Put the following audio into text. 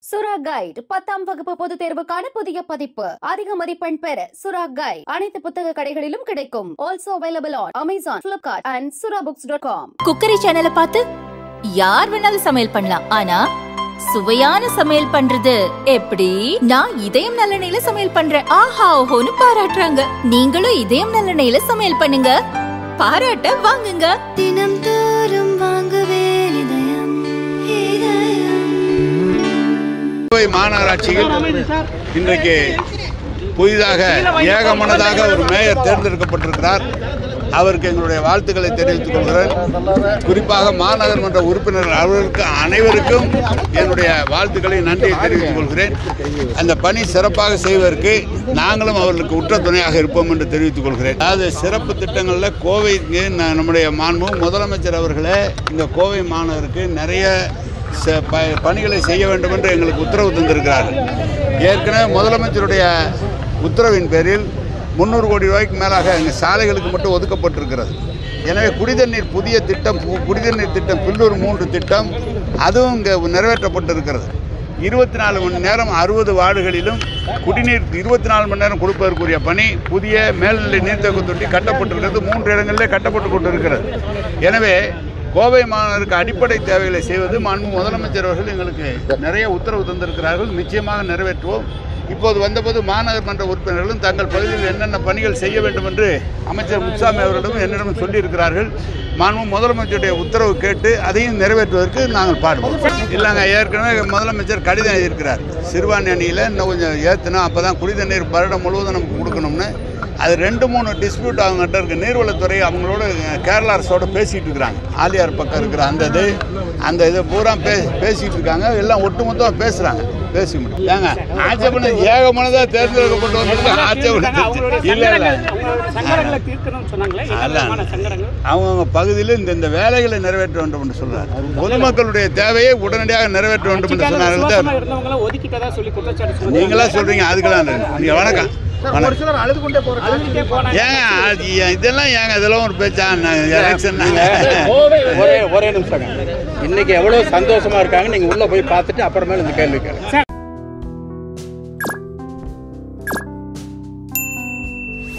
சுரா கைட் 10ஆம் வகுப்பு பொதுத் தேர்வுக்கான புதிய பதிப்பு. அதிக மதிப்பெண் பெற சுரா கைட் அனைத்து புத்தக கடைகளிலும் கிடைக்கும். Also available on Amazon, Flipkart and surabooks.com. Cookery சேனலை பார்த்து யார் வேணாலும் சமையல் பண்ணலாம். ஆனா சுவையான சமையல் பண்றது எப்படி? நான் இதயம் நல்லெண்ணெயில சமையல் பண்றேன். ஆஹா ஓஹோன்னு பாராட்டுறாங்க. நீங்களும் இதயம் நல்லெண்ணெயில சமையல் பண்ணுங்க, பாராட்ட வாங்குங்க. தினம் தோறும் வாங்குவே மாநகராட்சியில் இன்றைக்கு புதிதாக ஏகமனதாக ஒரு மேயர் தேர்ந்தெடுக்கப்பட்டிருக்கிறார். அவருக்கு எங்களுடைய வாழ்த்துக்களை தெரிவித்துக் கொள்கிறேன். குறிப்பாக மாநகர்மன்ற உறுப்பினர்கள் அவர்களுக்கு அனைவருக்கும் என்னுடைய வாழ்த்துக்களை நன்றியை தெரிவித்துக் கொள்கிறேன். அந்த பணி சிறப்பாக செய்வதற்கு நாங்களும் அவர்களுக்கு உற்ற துணையாக இருப்போம் என்று தெரிவித்துக் கொள்கிறேன். அதாவது சிறப்பு திட்டங்களில் கோவைக்கு நம்முடைய மாண்பு முதலமைச்சர் அவர்களே இந்த கோவை மாநகருக்கு நிறைய பணிகளை செய்ய வேண்டும் என்று எங்களுக்கு உத்தரவு தந்திருக்கிறார்கள். ஏற்கனவே முதலமைச்சருடைய உத்தரவின் பேரில் 300 கோடி ரூபாய்க்கு மேலாக எங்கள் சாலைகளுக்கு மட்டும் ஒதுக்கப்பட்டிருக்கிறது. எனவே குடிதண்ணீர் புதிய திட்டம், குடிதண்ணீர் திட்டம் பில்லூர் 3 திட்டம் அதுவும் இங்கே நிறைவேற்றப்பட்டிருக்கிறது. 24 மணி நேரம் 60 வார்டுகளிலும் குடிநீர் 24 மணி நேரம் கொடுப்பதற்குரிய பணி புதிய மேல்நிலை நீர்த்தேக்க தொட்டி கட்டப்பட்டிருக்கிறது. 3 இடங்களிலே கட்டப்பட்டு கொண்டிருக்கிறது. எனவே கோவை மாநகருக்கு அடிப்படை தேவைகளை செய்வது மாண்பு முதலமைச்சர் அவர்கள் எங்களுக்கு நிறைய உத்தரவு தந்திருக்கிறார்கள். நிச்சயமாக நிறைவேற்றுவோம். இப்போது வந்தபோது மாநகர் மன்ற உறுப்பினர்களும் தங்கள் பகுதியில் என்னென்ன பணிகள் செய்ய வேண்டும் என்று அமைச்சர் முத்துசாமி அவர்களிடம் என்னிடம் சொல்லியிருக்கிறார்கள். மாண்பு முதலமைச்சருடைய உத்தரவு கேட்டு அதையும் நிறைவேற்றுவதற்கு நாங்கள் பாடுவோம். இல்லைங்க, ஏற்கனவே முதலமைச்சர் கடிதம் எழுதியிருக்கிறார். சிறுபான்மை அணியில் இன்னும் கொஞ்சம் ஏற்றணும், அப்போ தான் குடிதண்ணீர் வருடம் முழுவதும் நமக்கு கொடுக்கணும்னு. அது 2-3 டிஸ்பியூட் அவங்ககிட்ட இருக்குது. நீர்வளத்துறை அவங்களோட கேரளா அரசோட பேசிகிட்டு இருக்கிறாங்க. ஆலியார் பக்கம் இருக்கிற அந்த இது பூரா பேசிகிட்டு இருக்காங்க. எல்லாம் ஒட்டுமொத்தமாக பேசுகிறாங்க. பேசி முடியும் ஏங்க ஆட்சேபனை ஏகமானதாக தேர்ந்தெடுக்கப்பட்டு வந்திருக்காங்க. ஆட்சேபனை இல்லை இல்லை அவங்க பகுதியில் இந்த வேலைகளை நிறைவேற்ற வேண்டும் என்று சொல்றாரு. பொதுமக்களுடைய தேவையை உடனடியாக நிறைவேற்ற வேண்டும் என்று சொன்னார்கள். நீங்களா சொல்றீங்க, அதுக்கெல்லாம் நீங்க வணக்கம் இதெல்லாம் ஏங்க இதெல்லாம் ஒரு பேச்சா? ஒரே நிமிஷம், இன்னைக்கு எவ்வளவு சந்தோஷமா இருக்காங்க நீங்க உள்ள போய் பார்த்துட்டு அப்புறமேல இந்த கேள்வி கேளுங்க.